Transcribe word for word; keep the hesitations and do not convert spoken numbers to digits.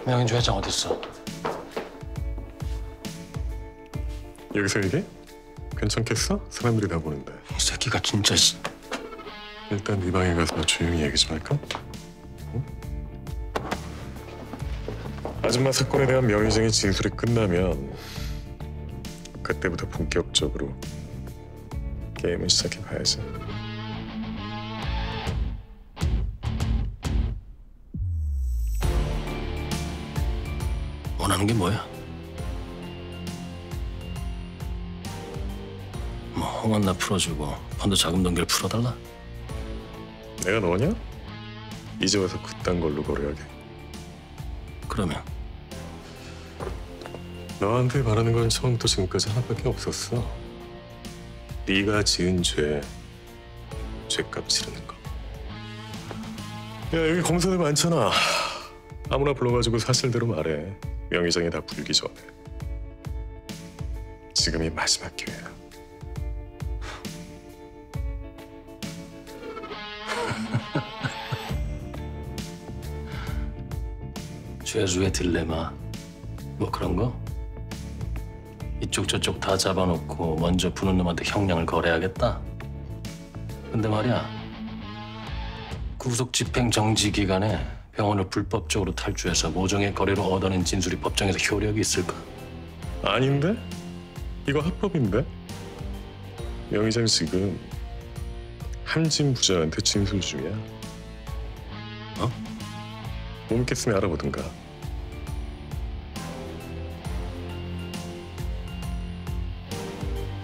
명인주 회장 어딨어? 여기서 얘기? 괜찮겠어? 사람들이 다 보는데. 이 새끼가 진짜 씨. 일단 네 방에 가서 조용히 얘기 좀 할까? 응? 아줌마 사건에 대한 명의쟁의 진술이 끝나면 그때부터 본격적으로 게임을 시작해봐야지. 원하는 게 뭐야? 뭐 홍한나 풀어주고 펀드 자금 동결 풀어달라? 내가 너냐? 이제 와서 그딴 걸로 거래하게. 그러면 너한테 바라는 건 처음부터 지금까지 하나밖에 없었어. 네가 지은 죄, 죄값 치르는 거. 야, 여기 검사들 많잖아. 아무나 불러가지고 사실대로 말해. 명의장이 다 불기 전에. 지금이 마지막 기회야. 죄수의 딜레마 뭐 그런 거? 이쪽 저쪽 다 잡아놓고 먼저 부는 놈한테 형량을 거래하겠다? 근데 말이야 구속 집행 정지 기간에 병원을 불법적으로 탈주해서 모종의 거래로 얻어낸 진술이 법정에서 효력이 있을까? 아닌데? 이거 합법인데? 명의장 지금 함진 부자한테 진술 중이야. 어? 못 믿겠으면 알아보든가.